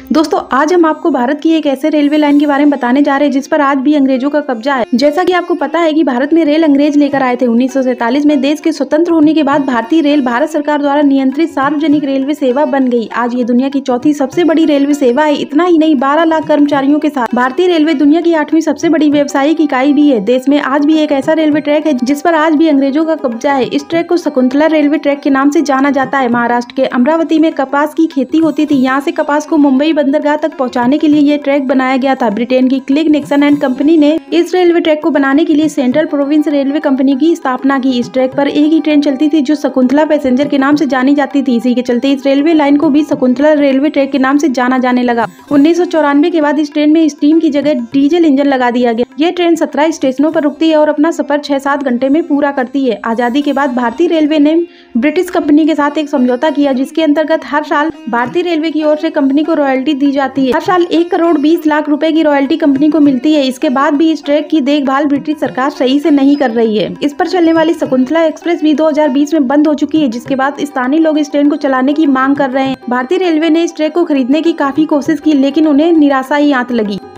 दोस्तों आज हम आपको भारत की एक ऐसे रेलवे लाइन के बारे में बताने जा रहे हैं जिस पर आज भी अंग्रेजों का कब्जा है। जैसा कि आपको पता है कि भारत में रेल अंग्रेज लेकर आए थे। 1947 में देश के स्वतंत्र होने के बाद भारतीय रेल भारत सरकार द्वारा नियंत्रित सार्वजनिक रेलवे सेवा बन गई। आज ये दुनिया की चौथी सबसे बड़ी रेलवे सेवा है। इतना ही नहीं, 12 लाख कर्मचारियों के साथ भारतीय रेलवे दुनिया की 8वीं सबसे बड़ी व्यावसायिक इकाई भी है। देश में आज भी एक ऐसा रेलवे ट्रैक है जिस पर आज भी अंग्रेजों का कब्जा है। इस ट्रैक को शकुंतला रेलवे ट्रैक के नाम से जाना जाता है। महाराष्ट्र के अमरावती में कपास की खेती होती थी। यहाँ से कपास को मुंबई बंदरगाह तक पहुंचाने के लिए ये ट्रैक बनाया गया था। ब्रिटेन की क्लिक निक्सन एंड कंपनी ने इस रेलवे ट्रैक को बनाने के लिए सेंट्रल प्रोविंस रेलवे कंपनी की स्थापना की। इस ट्रैक पर एक ही ट्रेन चलती थी जो शकुंतला पैसेंजर के नाम से जानी जाती थी। इसी के चलते इस रेलवे लाइन को भी शकुंतला रेलवे ट्रैक के नाम से जाना जाने लगा। 1994 के बाद इस ट्रेन में स्टीम की जगह डीजल इंजन लगा दिया गया। ये ट्रेन 17 स्टेशनों पर रुकती है और अपना सफर 6-7 घंटे में पूरा करती है। आजादी के बाद भारतीय रेलवे ने ब्रिटिश कंपनी के साथ एक समझौता किया जिसके अंतर्गत हर साल भारतीय रेलवे की ओर से कंपनी को रॉयल्टी दी जाती है। हर साल 1 करोड़ 20 लाख रुपए की रॉयल्टी कंपनी को मिलती है। इसके बाद भी इस ट्रैक की देखभाल ब्रिटिश सरकार सही से नहीं कर रही है। इस पर चलने वाली शकुंतला एक्सप्रेस भी 2020 में बंद हो चुकी है, जिसके बाद स्थानीय लोग इस ट्रेन को चलाने की मांग कर रहे हैं। भारतीय रेलवे ने इस ट्रैक को खरीदने की काफी कोशिश की, लेकिन उन्हें निराशा ही आंत लगी।